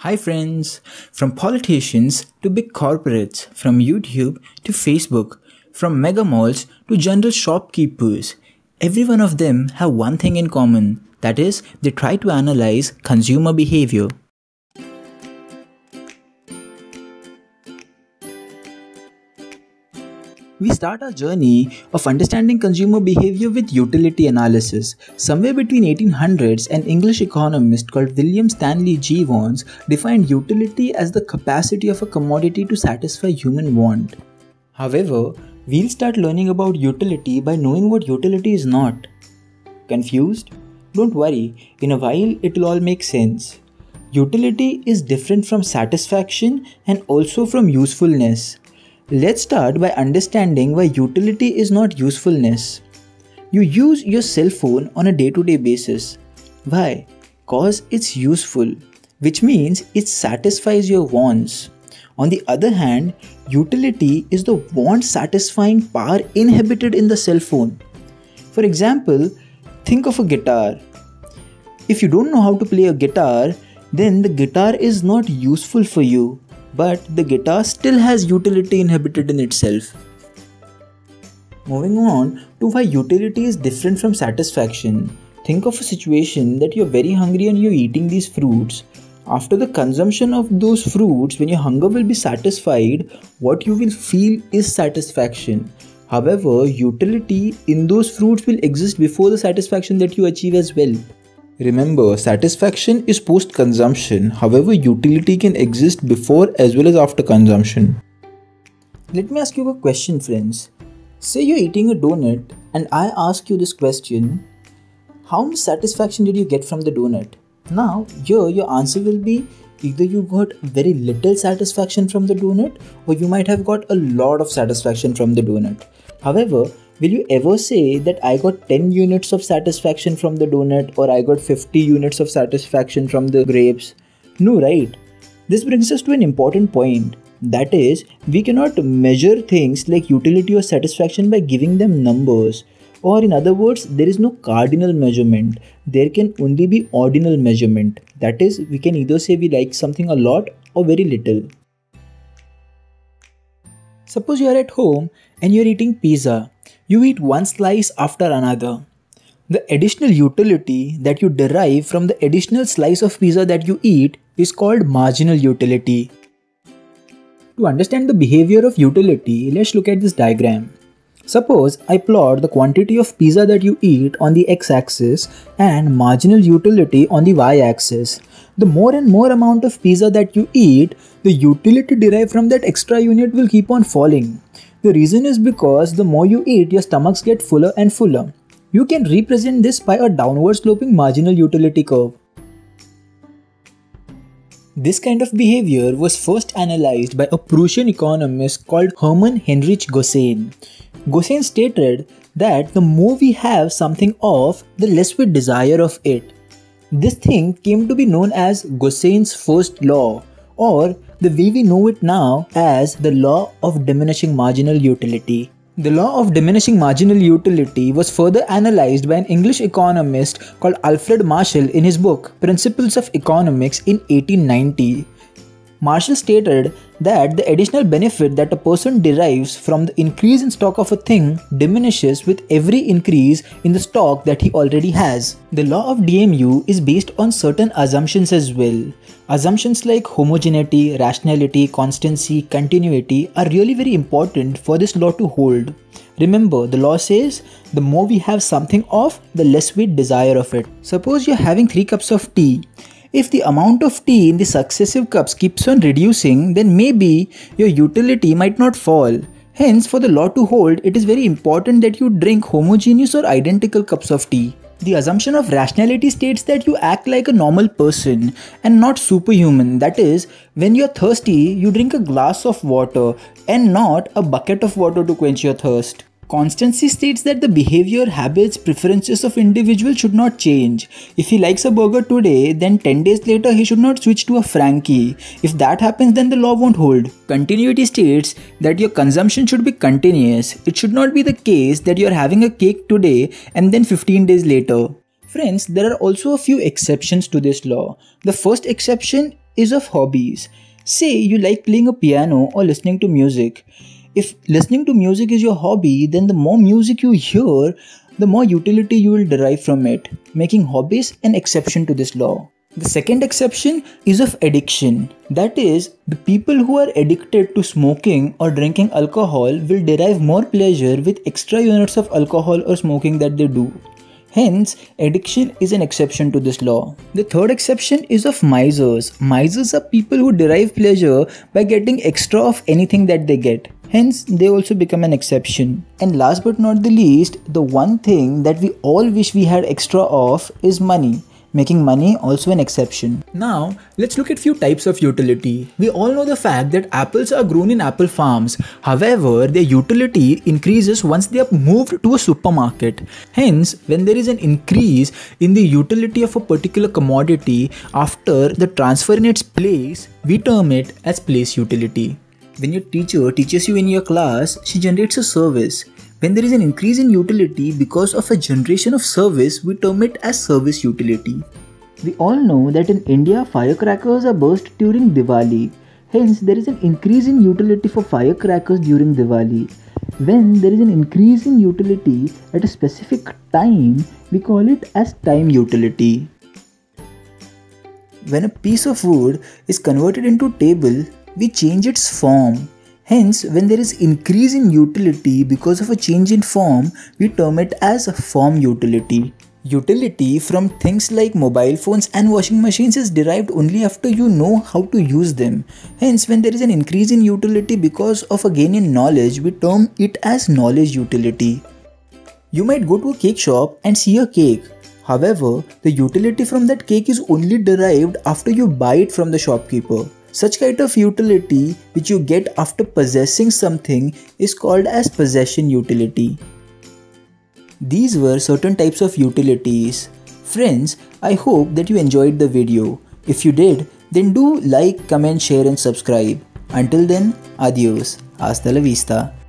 Hi friends, from politicians to big corporates, from YouTube to Facebook, from mega malls to general shopkeepers, every one of them have one thing in common, that is, they try to analyze consumer behavior. We start our journey of understanding consumer behavior with utility analysis. Somewhere between 1800s, an English economist called William Stanley Jevons defined utility as the capacity of a commodity to satisfy human want. However, we'll start learning about utility by knowing what utility is not. Confused? Don't worry, in a while it'll all make sense. Utility is different from satisfaction and also from usefulness. Let's start by understanding why utility is not usefulness. You use your cell phone on a day-to-day basis. Why? Cause it's useful, which means it satisfies your wants. On the other hand, utility is the want-satisfying power inhibited in the cell phone. For example, think of a guitar. If you don't know how to play a guitar, then the guitar is not useful for you. But the guitar still has utility inhibited in itself. Moving on to why utility is different from satisfaction. Think of a situation that you're very hungry and you're eating these fruits. After the consumption of those fruits, when your hunger will be satisfied, what you will feel is satisfaction. However, utility in those fruits will exist before the satisfaction that you achieve as well. Remember, satisfaction is post-consumption, however utility can exist before as well as after consumption. Let me ask you a question, friends. Say you're eating a donut and I ask you this question, how much satisfaction did you get from the donut? Now, here your answer will be either you got very little satisfaction from the donut or you might have got a lot of satisfaction from the donut. However, will you ever say that I got 10 units of satisfaction from the donut or I got 50 units of satisfaction from the grapes? No, right? This brings us to an important point. That is, we cannot measure things like utility or satisfaction by giving them numbers. Or in other words, there is no cardinal measurement. There can only be ordinal measurement. That is, we can either say we like something a lot or very little. Suppose you are at home and you are eating pizza. You eat one slice after another. The additional utility that you derive from the additional slice of pizza that you eat is called marginal utility. To understand the behavior of utility, let's look at this diagram. Suppose I plot the quantity of pizza that you eat on the x-axis and marginal utility on the y-axis. The more and more amount of pizza that you eat, the utility derived from that extra unit will keep on falling. The reason is because the more you eat, your stomachs get fuller and fuller. You can represent this by a downward sloping marginal utility curve. This kind of behavior was first analyzed by a Prussian economist called Hermann Heinrich Gossein. Gossein stated that the more we have something of, the less we desire of it. This thing came to be known as Gossein's first law, or the way we know it now as the law of diminishing marginal utility. The law of diminishing marginal utility was further analyzed by an English economist called Alfred Marshall in his book Principles of Economics in 1890. Marshall stated that the additional benefit that a person derives from the increase in stock of a thing diminishes with every increase in the stock that he already has. The law of DMU is based on certain assumptions as well. Assumptions like homogeneity, rationality, constancy, continuity are really very important for this law to hold. Remember, the law says the more we have something of, the less we desire of it. Suppose you're having 3 cups of tea. If the amount of tea in the successive cups keeps on reducing, then maybe your utility might not fall. Hence, for the law to hold, it is very important that you drink homogeneous or identical cups of tea. The assumption of rationality states that you act like a normal person and not superhuman. That is, when you're thirsty, you drink a glass of water and not a bucket of water to quench your thirst. Constancy states that the behavior, habits, preferences of individual should not change. If he likes a burger today, then 10 days later he should not switch to a Frankie. If that happens, then the law won't hold. Continuity states that your consumption should be continuous. It should not be the case that you're having a cake today and then 15 days later. Friends, there are also a few exceptions to this law. The first exception is of hobbies. Say you like playing a piano or listening to music. If listening to music is your hobby, then the more music you hear, the more utility you will derive from it, making hobbies an exception to this law. The second exception is of addiction. That is, the people who are addicted to smoking or drinking alcohol will derive more pleasure with extra units of alcohol or smoking that they do. Hence, addiction is an exception to this law. The third exception is of misers. Misers are people who derive pleasure by getting extra of anything that they get. Hence, they also become an exception. And last but not the least, the one thing that we all wish we had extra of is money, making money also an exception. Now, let's look at few types of utility. We all know the fact that apples are grown in apple farms. However, their utility increases once they are moved to a supermarket. Hence, when there is an increase in the utility of a particular commodity after the transfer in its place, we term it as place utility. When your teacher teaches you in your class, she generates a service. When there is an increase in utility because of a generation of service, we term it as service utility. We all know that in India, firecrackers are burst during Diwali. Hence, there is an increase in utility for firecrackers during Diwali. When there is an increase in utility at a specific time, we call it as time utility. When a piece of wood is converted into table, we change its form. Hence, when there is increase in utility because of a change in form, we term it as form utility. Utility from things like mobile phones and washing machines is derived only after you know how to use them. Hence, when there is an increase in utility because of a gain in knowledge, we term it as knowledge utility. You might go to a cake shop and see a cake. However, the utility from that cake is only derived after you buy it from the shopkeeper. Such kind of utility which you get after possessing something is called as possession utility. These were certain types of utilities. Friends, I hope that you enjoyed the video. If you did, then do like, comment, share and subscribe. Until then, adios. Hasta la vista.